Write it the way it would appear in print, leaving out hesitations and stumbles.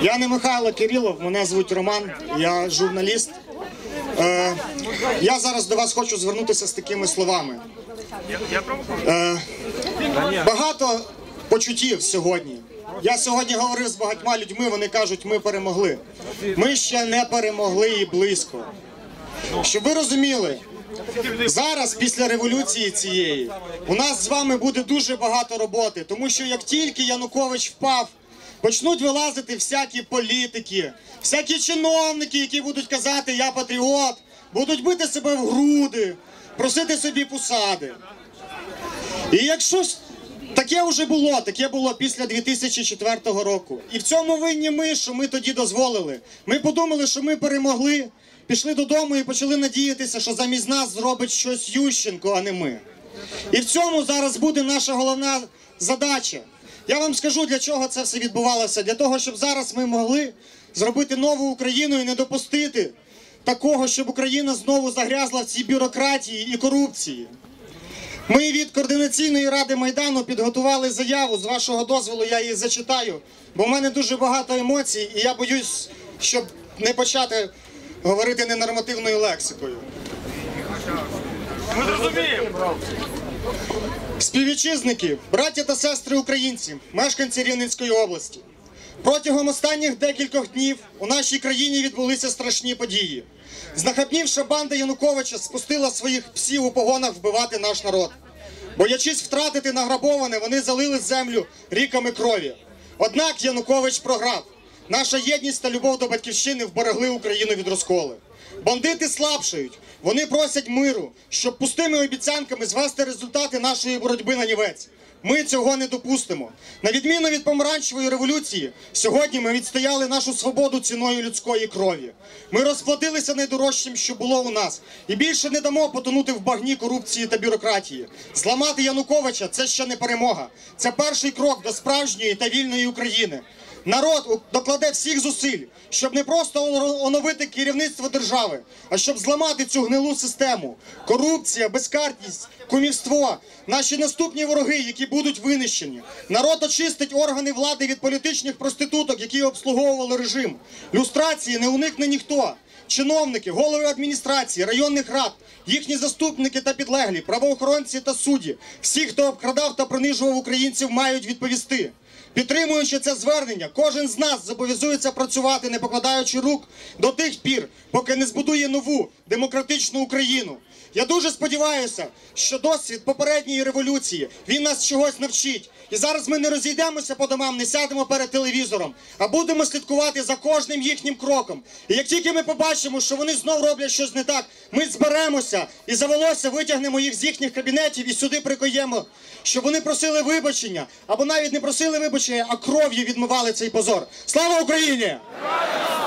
Я не Михайло Кирилов, мене звуть Роман, я журналіст. Я зараз до вас хочу звернутися з такими словами. Багато почуттів сьогодні. Я сьогодні говорив з багатьма людьми, вони кажуть, ми перемогли. Ми ще не перемогли і близько. Щоб ви розуміли, зараз, після революції цієї, у нас з вами буде дуже багато роботи. Тому що як тільки Янукович впав, почнуть вилазити всякі політики, всякі чиновники, які будуть казати «я патріот», будуть бити себе в груди, просити собі посади. І якщо таке вже було, таке було після 2004 року. І в цьому винні ми, що ми тоді дозволили. Ми подумали, що ми перемогли, пішли додому і почали надіятися, що замість нас зробить щось Ющенко, а не ми. І в цьому зараз буде наша головна задача. Я вам скажу, для чого це все відбувалося. Для того, щоб зараз ми могли зробити нову Україну і не допустити такого, щоб Україна знову загрязла в цій бюрократії і корупції. Ми від Координаційної ради Майдану підготували заяву, з вашого дозволу я її зачитаю, бо в мене дуже багато емоцій і я боюсь, щоб не почати говорити ненормативною лексикою. Ми зрозуміємо. Співвітчизники, браття та сестри українці, мешканці Рівненської області. Протягом останніх декількох днів у нашій країні відбулися страшні події. Знахабнівша банда Януковича спустила своїх псів у погонах вбивати наш народ. Боячись втратити награбоване, вони залили землю ріками крові. Однак Янукович програв. Наша єдність та любов до батьківщини вберегли Україну від розколу. Бандити слабшають. Вони просять миру, щоб пустими обіцянками звести результати нашої боротьби нанівець. Ми цього не допустимо. На відміну від помаранчевої революції, сьогодні ми відстояли нашу свободу ціною людської крові. Ми розплатилися найдорожчим, що було у нас. І більше не дамо потонути в багні корупції та бюрократії. Зламати Януковича – це ще не перемога. Це перший крок до справжньої та вільної України. Народ докладе всіх зусиль, щоб не просто оновити керівництво держави, а щоб зламати цю гнилу систему. Корупція, безкарність, кумівство – наші наступні вороги, які будуть винищені. Народ очистить органи влади від політичних проституток, які обслуговували режим. Люстрації не уникне ніхто. Чиновники, голови адміністрації, районних рад, їхні заступники та підлеглі, правоохоронці та судді, всі, хто обкрадав та принижував українців, мають відповісти. Підтримуючи це звернення, кожен з нас зобов'язується працювати, не покладаючи рук, до тих пір, поки не збудує нову демократичну Україну. Я дуже сподіваюся, що досвід попередньої революції, він нас чогось навчить. І зараз ми не розійдемося по домам, не сядемо перед телевізором, а будемо слідкувати за кожним їхнім кроком. І як тільки ми побачимо, що вони знов роблять щось не так, ми зберемося і за волосся витягнемо їх з їхніх кабінетів і сюди прикуємо, щоб вони просили вибачення, або навіть не просили вибачення, а кров'ю відмивали цей позор. Слава Україні!